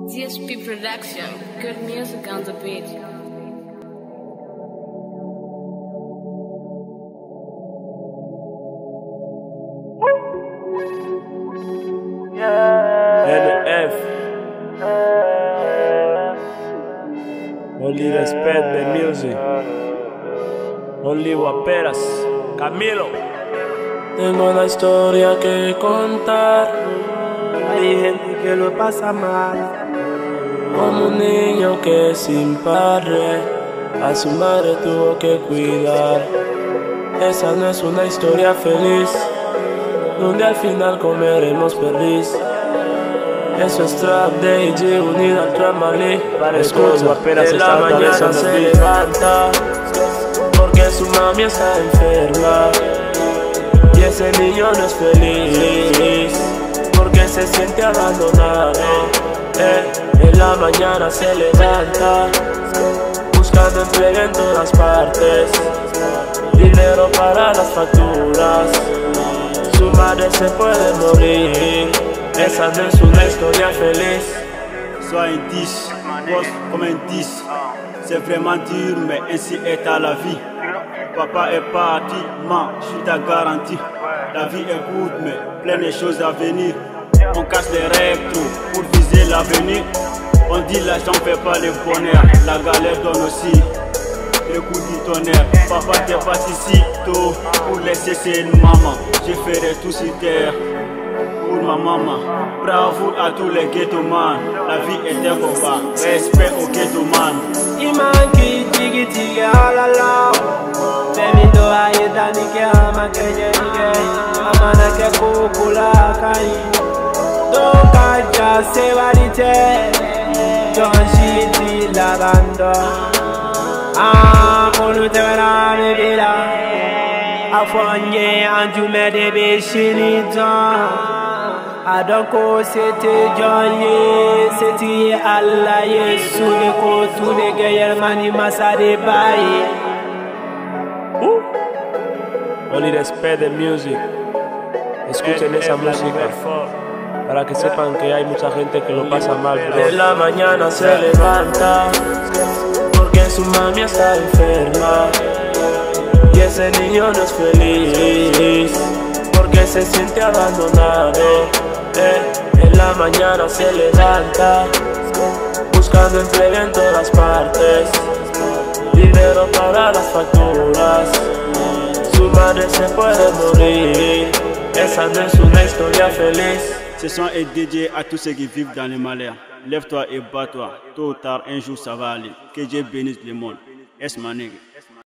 DSP Production, good music on the beat. NF Only respect the music. Only guaperas. Camilo. Tengo una historia que contar. Hay gente que lo pasa mal, como un niño que sin padre a su madre tuvo que cuidar. Esa no es una historia feliz, donde al final comeremos perdiz. Eso es trap de IG unido al trap malí. Para escuchar guaperas de la mañana se levanta porque su mami está enferma y ese niño no es feliz porque se siente abandonado. En la mañana se levanta buscando empleo en todas partes, dinero para las facturas, su madre se puede morir. Esa no es una historia feliz. Sois un 10, bosse comme un 10. C'est vraiment dur, mais ainsi est à la vie. Papa est parti, maman, je suis ta garantie. La vie est courte, mais plein de choses à venir. On casse les rêves trop pour viser l'avenir. On dit l'argent fait pas le bonheur, la galère donne aussi le coup du tonnerre. Papa t'es parti si tôt pour laisser ses maman. Je ferai tout sur terre pour ma maman. Bravo à tous les ghettoman. La vie est un combat, respect au ghettoman. Imanki tigi tigi alala Femi do ayeda nike ama kenye nike Amana ke kukula kai Don kaja sewarite Don shiti lavando Monu tewera mebila Afonye anjume de beshinita Adonko c'était Johnny, c'était Allah Yesu le kotu le gayer mani masade baye. Only respect the music. Escuchen esa música para que sepan que hay mucha gente que lo pasa mal, bro. De la mañana se levanta porque su mami está enferma y ese niño no es feliz porque se siente abandonado. En la mañana se levanta buscando empleo en todas partes, dinero para las facturas, su madre se puede morir. Esa no es una historia feliz. Ce son est dédié à tous ceux qui vivent dans le malheur. Lève-toi et bats-toi, tôt ou tard un jour ça va aller. Que Dieu bénisse le monde. Es ma nigga.